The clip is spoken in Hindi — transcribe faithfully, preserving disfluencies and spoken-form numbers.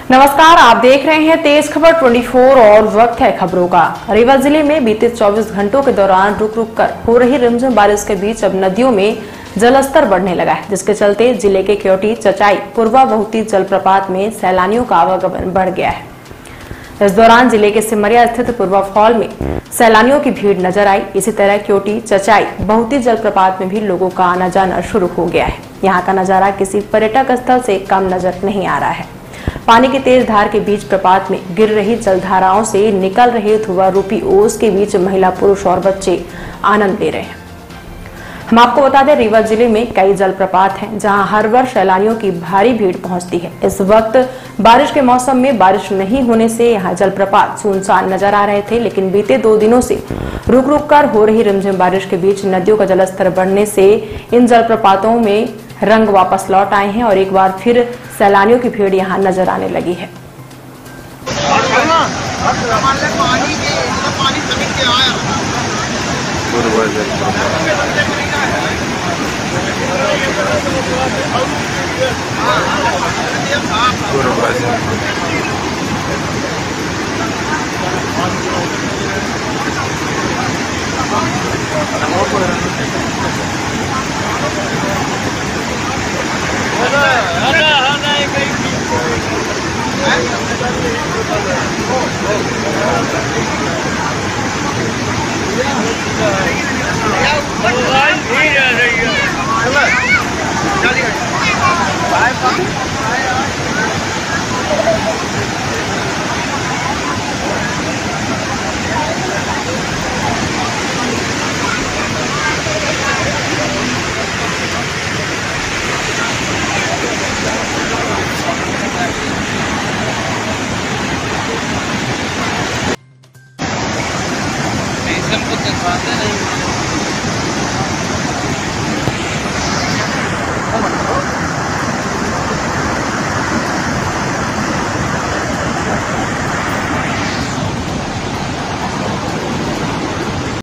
नमस्कार, आप देख रहे हैं तेज खबर चौबीस और वक्त है खबरों का। रीवा जिले में बीते चौबीस घंटों के दौरान रुक रुक कर हो रही रिमझिम बारिश के बीच अब नदियों में जलस्तर बढ़ने लगा है, जिसके चलते जिले के क्योटी, चचाई, पूर्वा बहुती जलप्रपात में सैलानियों का आवागमन बढ़ गया है। इस दौरान जिले के सिमरिया स्थित पूर्वा फॉल में सैलानियों की भीड़ नजर आई। इसी तरह क्योटी, चचाई, बहुती जलप्रपात में भी लोगों का आना जाना शुरू हो गया है। यहाँ का नजारा किसी पर्यटक स्थल से कम नजर नहीं आ रहा है। पानी की तेज धार के बीच प्रपात में गिर रही जलधाराओं से निकल रहे धुआं रूपी ओस के बीच महिला, पुरुष और बच्चे आनंद ले रहे हैं। हम आपको बता दें, रीवा जिले में कई जलप्रपात हैं जहां हर वर्ष सैलानियों की भारी भीड़ पहुंचती है। इस वक्त बारिश के मौसम में बारिश नहीं होने से यहां जलप्रपात सुनसान नजर आ रहे थे, लेकिन बीते दो दिनों से रुक रुक कर हो रही रिमझिम बारिश के बीच नदियों का जलस्तर बढ़ने से इन जलप्रपातों में रंग वापस लौट आए हैं और एक बार फिर सैलानियों की भीड़ यहां नजर आने लगी है। मोबाइल भी रह रही है।